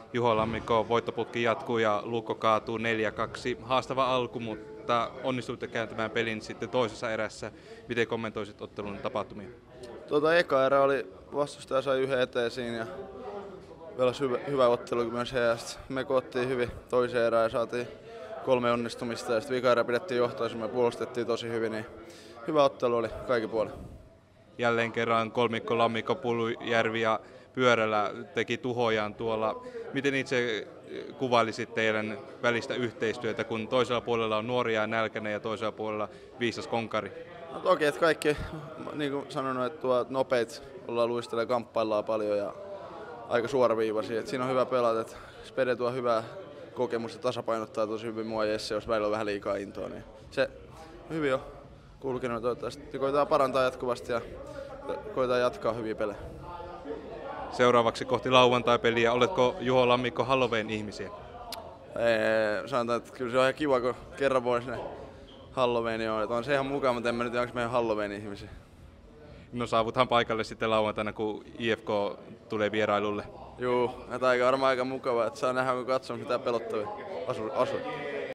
Juho Lammikko, voittoputki jatkuu ja Lukko kaatuu 4-2. Haastava alku, mutta onnistuitte kääntämään pelin sitten toisessa erässä. Miten kommentoisit ottelun tapahtumia? Eka erä oli, vastustaja sai yhden eteen siinä ja pelasi hyvä ottelu myös he. Ja me koottiin hyvin toiseen erään ja saatiin 3 onnistumista ja sitten vika erä pidettiin johtoa, me puolustettiin tosi hyvin, niin hyvä ottelu oli kaikki puolin. Jälleen kerran kolmikko Lammikko, Pulujärvi ja Pyörällä teki tuhojaan tuolla. Miten itse kuvailisit teidän välistä yhteistyötä, kun toisella puolella on nuoria ja nälkäinen ja toisella puolella viisas konkari? No toki, että kaikki, niin kuin sanonut, että nopeit ollaan luistelee ja kamppaillaan paljon ja aika suoraviivaisia. Siinä on hyvä pelata, että Spede tuo hyvää kokemusta, tasapainottaa tosi hyvin mua ja Jesse, jos välillä on vähän liikaa intoa. Niin se hyvin on kulkenut toivottavasti. Koitetaan parantaa jatkuvasti ja koitetaan jatkaa hyviä pelejä. Seuraavaksi kohti lauantai-peliä. Oletko Juho Lammikko Halloween ihmisiä? Sanotaan, että kyllä se on ihan kiva, kun kerran vuodessa Halloween on. Että on se ihan mukava, mutta en mä nyt tiedä, onko meidän Halloween ihmisiä. No saavuthan paikalle sitten lauantaina, kun IFK tulee vierailulle. Juu, että varmaan aika mukavaa, että saa nähdä, kun katsoo mitä pelottavia asuu.